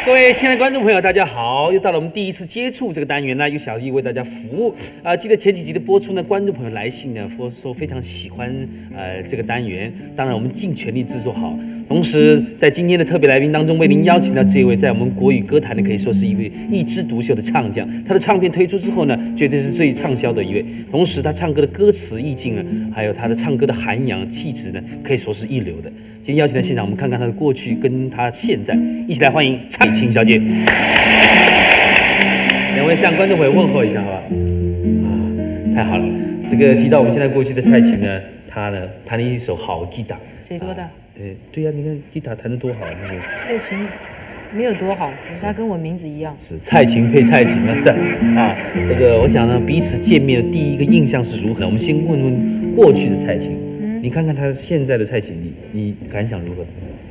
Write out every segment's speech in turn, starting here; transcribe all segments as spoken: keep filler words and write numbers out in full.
各位亲爱的观众朋友，大家好！又到了我们第一次接触这个单元呢，由小易为大家服务啊、呃。记得前几集的播出呢，观众朋友来信呢，说说非常喜欢呃这个单元。当然，我们尽全力制作好。同时，在今天的特别来宾当中，为您邀请到这位在我们国语歌坛呢，可以说是一位一枝独秀的唱将。他的唱片推出之后呢，绝对是最畅销的一位。同时，他唱歌的歌词意境呢，还有他的唱歌的涵养气质呢，可以说是一流的。今天邀请到现场，我们看看他的过去跟他现在，一起来欢迎蔡琴小姐。两位向观众朋友问候一下，好吧？啊，太好了！这个提到我们现在过去的蔡琴呢，她呢弹了一手好吉他。 谁说的？ 呃，对呀、啊，你看吉他弹得多好，那个。 这琴没有多好，只是它跟我名字一样。 是蔡琴配蔡琴啊，这啊，这个我想呢，彼此见面的第一个印象是如何？我们先问问过去的蔡琴。你看看她现在的蔡琴，你你感想如何？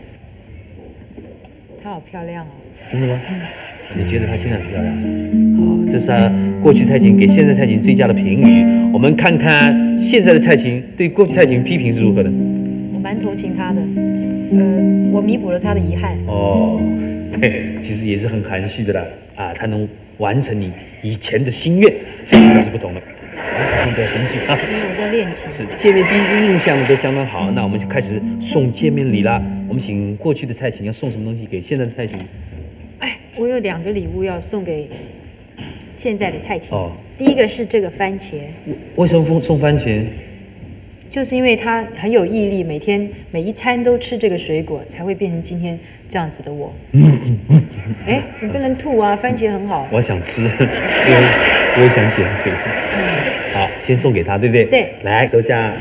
她好漂亮哦！ 真的吗？嗯。你觉得她现在很漂亮？好，这是她过去蔡琴给现在蔡琴最佳的评语。我们看看现在的蔡琴对过去蔡琴批评是如何的？ 我蛮同情她的，呃，我弥补了她的遗憾。 哦，对，其实也是很含蓄的啦。啊，她能完成你以前的心愿，这个那是不同的。不要生气啊！ 因为我在练琴。 是见面第一个印象都相当好，那我们就开始送见面礼啦。我们请过去的蔡琴要送什么东西给现在的蔡琴？ 哎，我有两个礼物要送给现在的蔡琴。 哦， 第一个是这个番茄。 为什么送送番茄？ 就是因为他很有毅力，每天每一餐都吃这个水果，才会变成今天这样子的我。嗯嗯嗯。哎，你不能吐啊，番茄很好。 我想吃，因为我也想减肥。好，先送给他，对不对？ 对。 来，收下。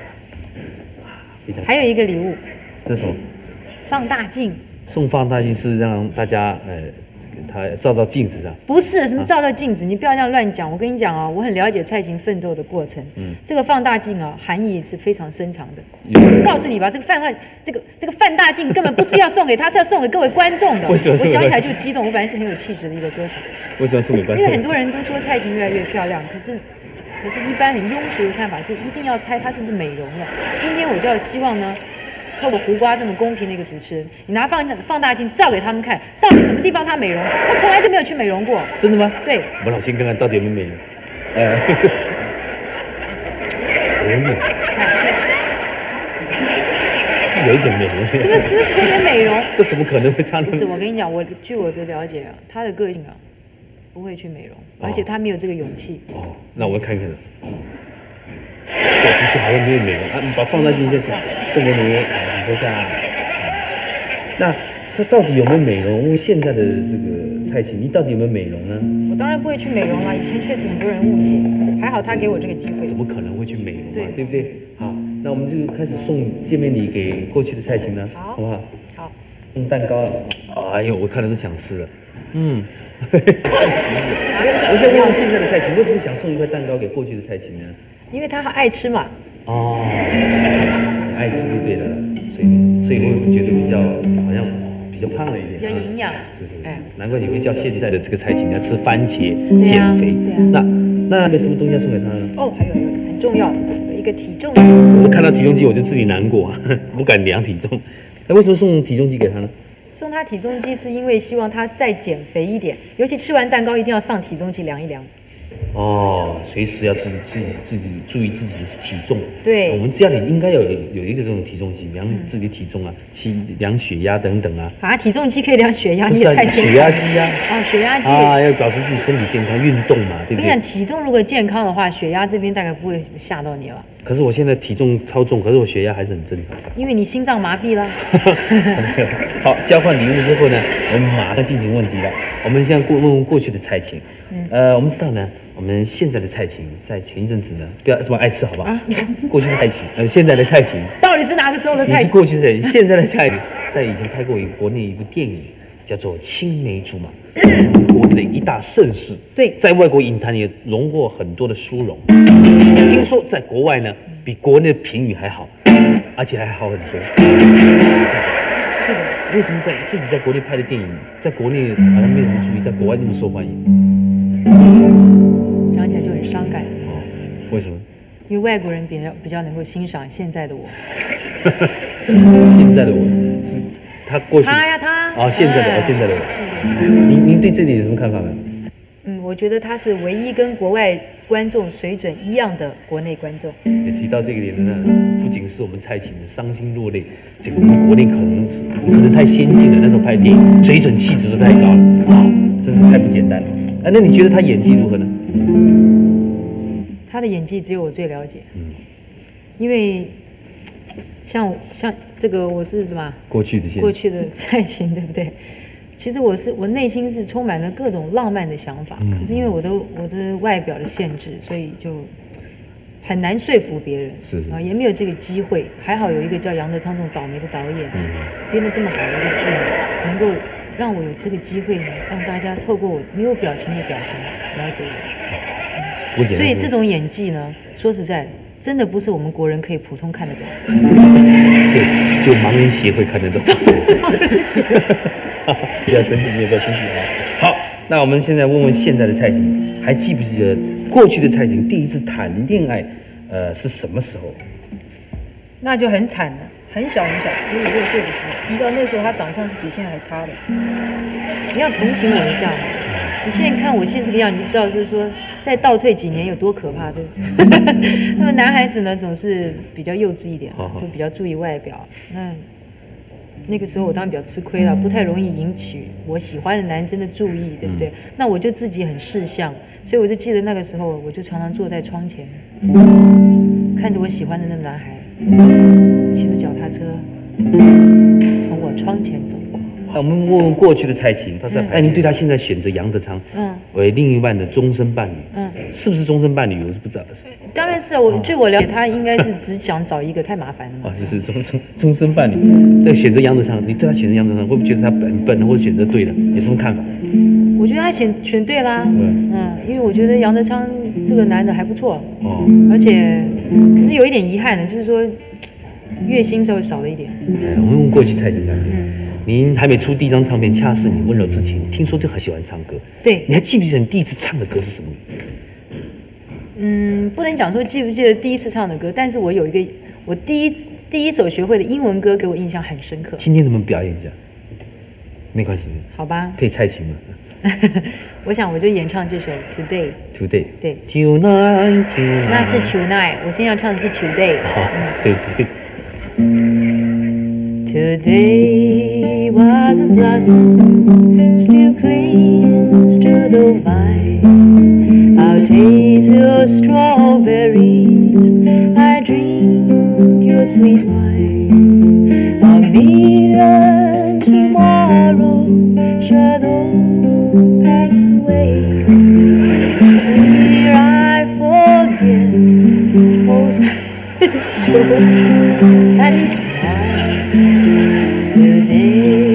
还有一个礼物。 这是什么？ 放大镜。 送放大镜是让大家呃，这个他照照镜子是吧？ 不是什么照照镜子，啊、你不要这样乱讲。我跟你讲啊，我很了解蔡琴奋斗的过程。嗯。这个放大镜啊，含义是非常深长的。我告诉你吧，这个放大这个这个放大镜根本不是要送给他，是要送给各位观众的。 为什么？ 我讲起来就激动。我本来是很有气质的一个歌手。 为什么送给观众？ 因为很多人都说蔡琴越来越漂亮，可是。可是，一般很庸俗的看法，就一定要猜她是不是美容了。今天我就要希望呢，透过胡瓜这么公平的一个主持人，你拿放放大镜照给他们看，到底什么地方她美容？她从来就没有去美容过。 真的吗？ 对。 我们老先看看到底有没有美容。呃，是有一点美容。 是不是？是不是有点美容？ 这怎么可能会差那么？ 不是，我跟你讲，我据我的了解啊，她的个性啊。不会去美容，而且他没有这个勇气。 哦，那我看看。对，的确好像没有美容啊！你把放大镜先送送给你，你说下。那他到底有没有美容？现在的这个蔡琴，你到底有没有美容呢？ 我当然不会去美容啦，以前确实很多人误解，还好他给我这个机会。 怎么可能会去美容嘛？ 对， 对不对？好，那我们就开始送见面礼给过去的蔡琴了， 好， 好不好？ 好。 送蛋糕，哎呦，我看了都想吃了。嗯。我想问问现在的蔡琴，为什么想送一块蛋糕给过去的蔡琴呢？ 因为他爱吃嘛。 哦，爱吃就对了，所以所以会觉得比较好像比较胖了一点， 比较营养。 是是，哎，难怪你会叫现在的这个蔡琴要吃番茄减肥。 对啊。 那那有什么东西要送给他呢？ 哦，还有很重要的有一个体重。 我看到体重机我就自己难过，不敢量体重。那为什么送体重机给他呢？ 送他体重机是因为希望他再减肥一点，尤其吃完蛋糕一定要上体重机量一量。 哦，随时要自己自己自己注意自己的体重。 对， 我们家里应该有有一个这种体重机，量自己的体重啊，体量血压等等啊。 啊，体重机可以量血压， 你也太血压机啊。 哦，血压机啊，要表示自己身体健康，运动嘛，对不对？ 跟你讲，体重如果健康的话，血压这边大概不会吓到你了。 可是我现在体重超重，可是我血压还是很正常。 因为你心脏麻痹了。 好，交换礼物之后呢，我们马上进行问题了。我们现在过问问过去的蔡琴。嗯。呃，我们知道呢，我们现在的蔡琴在前一阵子呢，不要这么爱吃，好不好？啊。过去的蔡琴，呃，现在的蔡琴。 到底是哪个时候的蔡琴？ 你是过去的，现在的蔡琴，在以前拍过一国内一部电影，叫做《青梅竹马》，这是我们国内的一大盛事。 对。在外国影坛也荣获很多的殊荣。听说在国外呢，比国内的评语还好，而且还好很多，是不是？是的。为什么在自己在国内拍的电影，在国内好像没有什么注意，在国外那么受欢迎？ 讲起来就很伤感。 哦，为什么？ 因为外国人比较比较能够欣赏现在的我。 现在的我是他过去。 他呀他。 哦，现在的， 哎哦，现在的。 现在的您您对这里有什么看法呢？ 嗯，我觉得他是唯一跟国外观众水准一样的国内观众。 也提到这个点呢，不仅是我们蔡琴的伤心落泪，这个我们国内可能是可能太先进了，那时候拍电影水准气质都太高了啊，真是太不简单了。啊，那你觉得他演技如何呢？ 他的演技只有我最了解， 嗯， 因为像像这个我是什么？ 过去的现在， 过去的蔡琴，对不对？其实我是我内心是充满了各种浪漫的想法， 嗯可是因为我的我的外表的限制，所以就很难说服别人， 是是啊，也没有这个机会。还好有一个叫杨德昌这种倒霉的导演， 嗯， 编的这么好的一个剧，能够让我有这个机会呢，让大家透过我没有表情的表情了解我。 我演所以这种演技呢，说实在，真的不是我们国人可以普通看得懂。 对，只有盲人协会看得懂。不要生气，不要生气啊！好，那我们现在问问现在的蔡琴，还记不记得过去的蔡琴第一次谈恋爱，呃，是什么时候？ 那就很惨了，很小很小，十五六岁的时候，你知道那时候他长相是比现在还差的。你要同情我一下，你现在看我现在这个样，你就知道，就是说再倒退几年有多可怕，对不对？那么男孩子呢，总是比较幼稚一点，就比较注意外表。那那个时候我当然比较吃亏了，不太容易引起我喜欢的男生的注意，对不对？那我就自己很识相，所以我就记得那个时候，我就常常坐在窗前，看着我喜欢的那个男孩骑着脚踏车从我窗前走过。 那我们问问过去的蔡琴，她是哎，您对她现在选择杨德昌嗯为另一半的终身伴侣， 嗯， 是不是终身伴侣？我是不知道的。 当然是啊，我据我了解，他应该是只想找一个，太麻烦了嘛。 啊，就是终终终身伴侣。那选择杨德昌，你对他选择杨德昌，会不会觉得他很笨，或者选择对了？有什么看法？ 我觉得他选选对啦， 嗯嗯，因为我觉得杨德昌这个男的还不错， 哦， 而且可是有一点遗憾的，就是说月薪稍微少了一点。 哎，我们问过去蔡琴， 嗯， 您还没出第一张唱片《恰是你温柔之前》，听说就很喜欢唱歌。 对， 你还记不记得你第一次唱的歌是什么？ 嗯，不能讲说记不记得第一次唱的歌，但是我有一个我第一第一首学会的英文歌，给我印象很深刻。 今天能不能表演一下？没关系， 好吧， 可以蔡琴吗我想我就演唱这首 Today。 ？Today， 对 ，Tonight，Tonight， 那是 Tonight， 我现在要唱的是 Today。 好，对不起。 Today, while the blossom still clings to the vine, I'll taste your strawberries, I drink your sweet wine. A million tomorrow shadow pass away. Here I forget old joy that is mine today.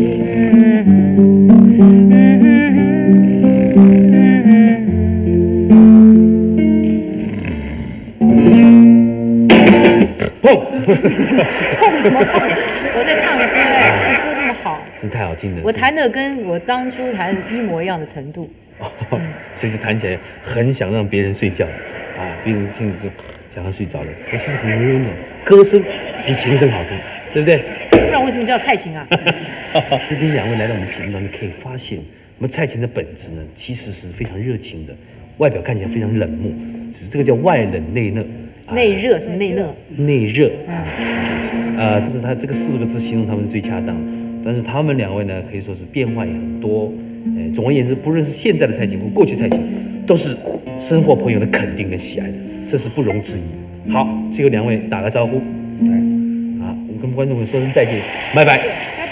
砰！ 碰什么碰？我在唱歌哎，这个歌这么好， 是太好听了。 我弹的跟我当初弹的一模一样的程度。 哦，随时弹起来很想让别人睡觉啊，别人听着就想要睡着了。我是很温柔，歌声比琴声好听，对不对？ 不然为什么叫蔡琴啊？ 今天两位来到我们节目当中，可以发现我们蔡琴的本质呢，其实是非常热情的，外表看起来非常冷漠，只是这个叫外冷内热。 内热什么内热？ 内热， 嗯， 呃，这是他这个四个字形容他们是最恰当的。但是他们两位呢，可以说是变化也很多。呃，总而言之，不论是现在的蔡琴或过去蔡琴，都是生活朋友的肯定跟喜爱的，这是不容置疑。好，最后两位打个招呼，来，啊，我跟观众们说声再见，拜拜。